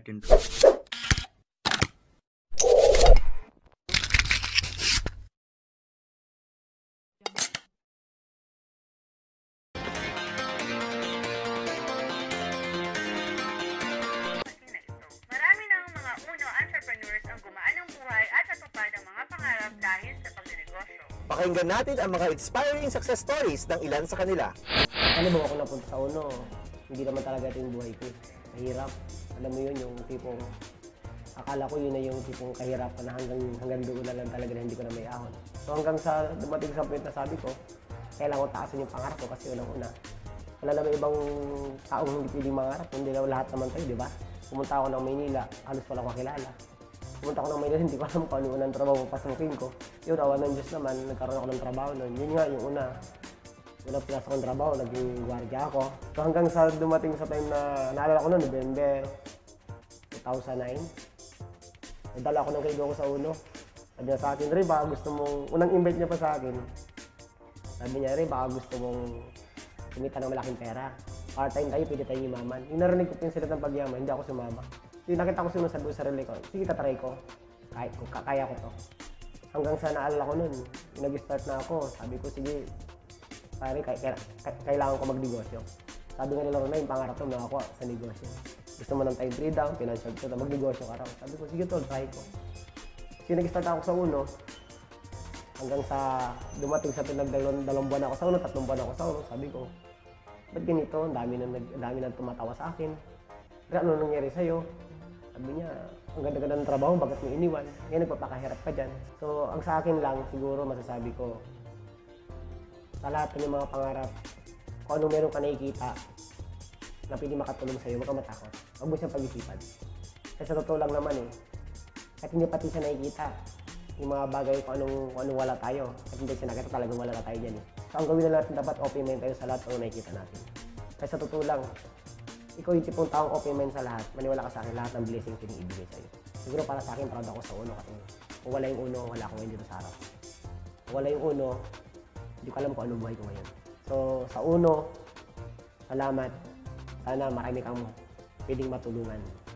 natin. Marami ng mga uno entrepreneurs ang gumaan ng buhay at natupad ang mga pangarap dahil sa pagnenegosyo. Pakinggan natin ang mga inspiring success stories ng ilan sa kanila. Ano ba ako napunta sa uno? Hindi naman talaga ito yung buhay ko. Mahirap. Alam mo yun, yung tipong akala ko yun na yung tipong kahirapan na hanggang doon na lang talaga na hindi ko na may ahon. So hanggang sa dumating sa point na sabi ko, kailangan ko taasan yung pangarap ko kasi unang-una. Wala naman ibang taong hindi pwedeng mangarap, hindi na lahat naman tayo, di ba? Pumunta ako ng Maynila, halos wala ko kakilala. Pumunta ako ng Maynila, hindi ko alam kung ano yung unang trabaho papasukin ko. Yun, awan ng Diyos naman, nagkaroon ako ng trabaho noon. Yun nga, yung unang pinasok ng trabaho, naging gwardiya ako. So hanggang sa dumating sa time na, naalala ko noon, November 2009. Nadala ako ng kaibigan ko sa uno. Sabi niya sa akin, Ray, baka gusto mong, unang invite niya pa sa akin. Sabi niya, Ray, baka gusto mong kumita ng malaking pera. Part-time tayo, pwede tayo yumaman. Yung narinig ko po yung sila ng pagyaman, hindi ako sumama. So yung nakita ko sa sarili ko, sige, tatry ko. Kaya ko to. Hanggang sa naalala ko nun, yung nag-start na ako, sabi ko, sige, pare, kailangan ko magnegosyo. Sabi nga nila, Ronay, yung pangarap ko nakakuha sa negosyo. Gusto mo ng time freedom, financial freedom, magnegosyo ka raw. Sabi ko, sige tol, try ko. So yung nag-start ako sa uno, hanggang sa dumating sa dalawang buwan ako sa uno, 3 buwan ako sa uno, sabi ko, ba't ganito? Ang dami na tumatawa sa akin. Pero ano nangyari sa'yo? Sabi niya, ang ganda-ganda ng trabaho, bakit mo iniwan? Ngayon nagpapakahirap ka dyan. So ang sa akin lang, siguro masasabi ko, sa lahat ng mga pangarap, kung anong meron ka nakikita na pwede makatulong sa'yo, huwag kang matakot. Huwag mo siyang pag-isipan. Kasi sa totoo lang naman kahit hindi pati siya nakikita, yung mga bagay kung anong wala tayo, at hindi siya nakita, talagang wala na tayo dyan. So ang gawin na natin, dapat open mind tayo sa lahat ng nakikita natin. Kasi sa totoo lang, ikaw yung tipong taong open mind sa lahat, maniwala ka sa akin, lahat ng blessing pinibigay sa'yo. Siguro para sa akin, proud ako sa uno kasi kung wala yung uno, wala akong dito sa harap. Kung wala yung uno, hindi ko alam kung anong buhay ko ngayon. So sa uno, salamat. Sana marami kang pwedeng matulungan.